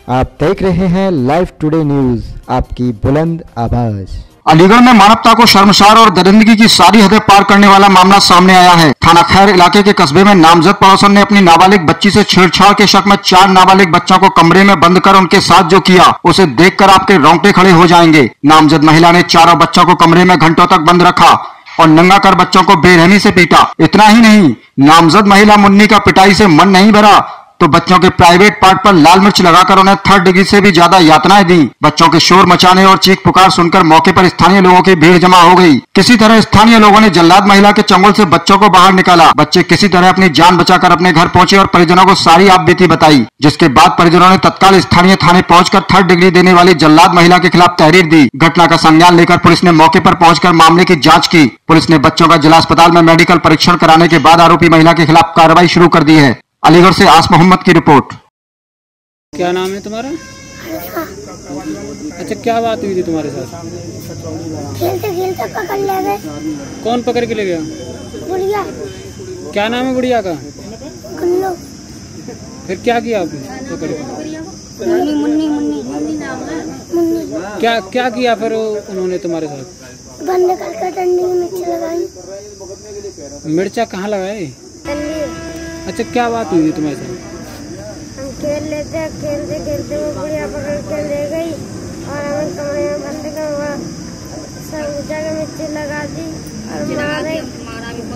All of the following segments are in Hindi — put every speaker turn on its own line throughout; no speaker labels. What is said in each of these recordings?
आप देख रहे हैं लाइव टुडे न्यूज, आपकी बुलंद आवाज।
अलीगढ़ में मानवता को शर्मसार और दरिंदगी की सारी हदें पार करने वाला मामला सामने आया है। थाना खैर इलाके के कस्बे में नामजद पड़ोसन ने अपनी नाबालिग बच्ची से छेड़छाड़ के शक में 4 नाबालिग बच्चों को कमरे में बंद कर उनके साथ जो किया उसे देखकर आपके रोंगटे खड़े हो जाएंगे। नामजद महिला ने चारों बच्चों को कमरे में घंटों तक बंद रखा और नंगा कर बच्चों को बेरहमी से पीटा। इतना ही नहीं, नामजद महिला मुन्नी का पिटाई से मन नहीं भरा तो बच्चों के प्राइवेट पार्ट पर लाल मिर्च लगाकर उन्हें 3rd डिग्री से भी ज्यादा यातनाएं दी। बच्चों के शोर मचाने और चीख पुकार सुनकर मौके पर स्थानीय लोगों की भीड़ जमा हो गई। किसी तरह स्थानीय लोगों ने जल्लाद महिला के चंगुल से बच्चों को बाहर निकाला। बच्चे किसी तरह अपनी जान बचाकर अपने घर पहुंचे और परिजनों को सारी आपबीती बताई, जिसके बाद परिजनों ने तत्काल स्थानीय थाने पहुंचकर 3rd डिग्री देने वाली जल्लाद महिला के खिलाफ तहरीर दी। घटना का संज्ञान लेकर पुलिस ने मौके पर पहुंचकर मामले की जांच की। पुलिस ने बच्चों का जिला अस्पताल में मेडिकल परीक्षण कराने के बाद आरोपी महिला के खिलाफ कार्रवाई शुरू कर दी है। अलीगढ़ से आस मोहम्मद की रिपोर्ट।
क्या नाम है तुम्हारा? अच्छा, क्या बात हुई थी तुम्हारे साथ?
खेलते खेलते पकड़ ले गए।
कौन पकड़ के ले गया?
बुढ़िया।
क्या नाम है बुढ़िया का?
गुल्लू।
फिर क्या किया आपने पकड़ के?
मुन्नी मुन्नी मुन्नी नाम है। मुन्नी।
क्या किया फिर उन्होंने तुम्हारे साथ?
बंद करके डंडी में मिर्च लगाई।
मिर्चा कहाँ लगाए?
डंडी।
अच्छा, क्या बात हुई थी तुम्हारे साथ?
हम खेलते खेलते वो बुढ़िया पकड़ के ले गई और हमें कमरे में बंद करवा सब जगह मिर्ची लगा दी और मारा भी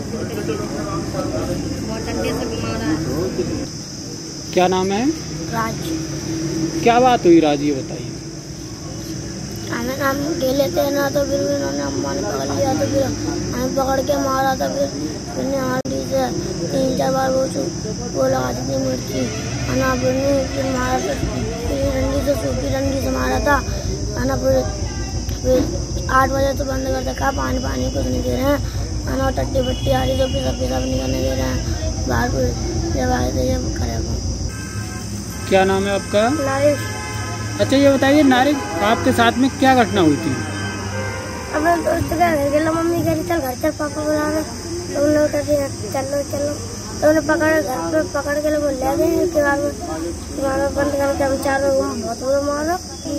बहुत डंडे से मारा।
क्या नाम है?
राज।
क्या बात हुई राज, ये बताइए।
हम खेले थे ना तो फिर उन्होंने अम्मा ने पकड़ लिया तो फिर हमें पकड़ के मारा था। फिर हांडी से 3-4 बार वो लगा दी थी मिर्ची खाना। फिर मारा था, सूखी डंडी से मारा था खाना। फिर 8 बजे तो बंद कर देखा, पानी कुछ नहीं दे रहे हैं खाना। टट्टी बट्टी आ रही तो पिसा नहीं करने दे रहे हैं बाहर। फिर जब आए थे जब करेगा।
क्या नाम है आपका?
नारिश।
अच्छा, ये बताइए नारिश, आपके साथ में क्या घटना हुई थी?
अपने दोस्त का घर गया, मम्मी कह रही चल घर चल, पापा बुला रहे तो उन लोग कहते चलो तो उन्हें पकड़ घर पे पकड़ के लोग ले गए। उसके बाद में बंद करके हम 4 लोग बहुत बुरा मारा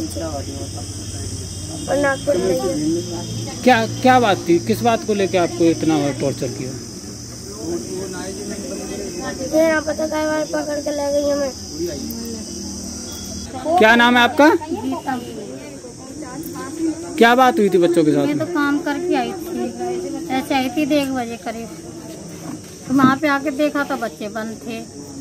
और नागपुर ले गए।
क्या बात थी? किस बात को लेकर आपको इतना टॉर्चर किया?
फिर पता कई बार पकड़ के ले गई हमें।
क्या नाम है आपका? क्या बात हुई थी बच्चों के साथ?
मैं तो काम करके आई थी, ऐसे आई थी 1 बजे करीब, तो वहाँ पे आके देखा तो बच्चे बंद थे।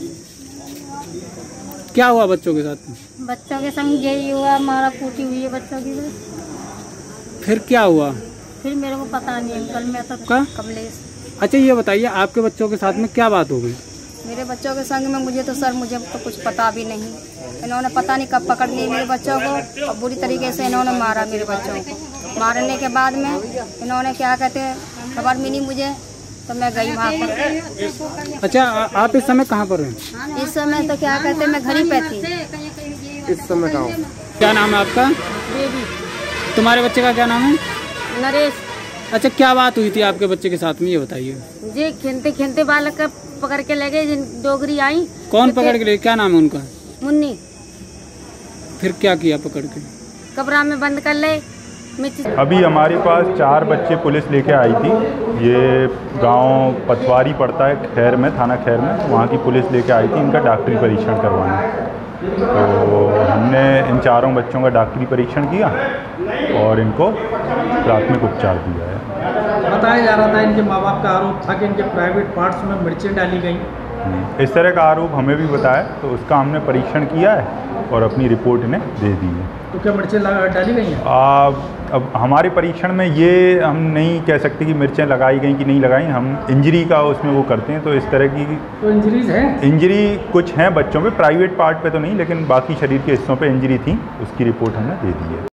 क्या हुआ बच्चों के साथ?
बच्चों के संग यही हुआ, मारा कूटी हुई है बच्चों की।
फिर क्या हुआ?
फिर मेरे को पता नहीं अंकल, मैं तो कमलेश।
अच्छा, ये बताइए आपके बच्चों के साथ में क्या बात हो गई?
मेरे बच्चों के संग में मुझे तो कुछ पता भी नहीं। इन्होंने पता नहीं कब पकड़ लिए मेरे बच्चों को और बुरी तरीके से इन्होंने मारा मेरे बच्चों को। मारने के बाद में इन्होंने क्या कहते हैं, खबर मिली मुझे तो मैं गई वहाँ पर।
अच्छा, आप इस समय कहाँ पर हैं?
इस समय तो क्या कहते हैं, मैं घर ही पे थी।
इस समय कहाँ? क्या नाम है आपका?
बेबी।
तुम्हारे बच्चे का क्या नाम है?
नरेश।
अच्छा, क्या बात हुई थी आपके बच्चे के साथ में, ये बताइए।
जी खेलते खेलते बालक का पकड़ के ले गए, डोगरी आई।
कौन पकड़ के ले? क्या नाम है उनका?
मुन्नी।
फिर क्या किया पकड़ के?
कमरा में बंद कर ले।
अभी हमारे पास 4 बच्चे पुलिस लेके आई थी। ये गांव पतवारी पड़ता है खैर में, थाना खैर में, वहाँ की पुलिस लेके आई थी इनका डॉक्टरी परीक्षण करवाने। तो हमने इन 4 बच्चों का डॉक्टरी परीक्षण किया और इनको प्राथमिक उपचार दिया है।
बताया जा रहा था, इनके माँ बाप का आरोप था कि इनके प्राइवेट पार्ट्स में मिर्चें डाली गई।
इस तरह का आरोप हमें भी बताया, तो उसका हमने परीक्षण किया है और अपनी रिपोर्ट इन्हें दे दी है।
तो क्या मिर्चें डाली गई हैं?
अब हमारे परीक्षण में ये हम नहीं कह सकते कि मिर्चें लगाई गई कि नहीं लगाई। हम इंजरी का उसमें वो करते हैं, तो इस तरह की
तो इंजरीज हैं?
इंजरी कुछ हैं बच्चों पे, प्राइवेट पार्ट पे तो नहीं, लेकिन बाकी शरीर के हिस्सों पे इंजरी थी, उसकी रिपोर्ट हमने दे दी है।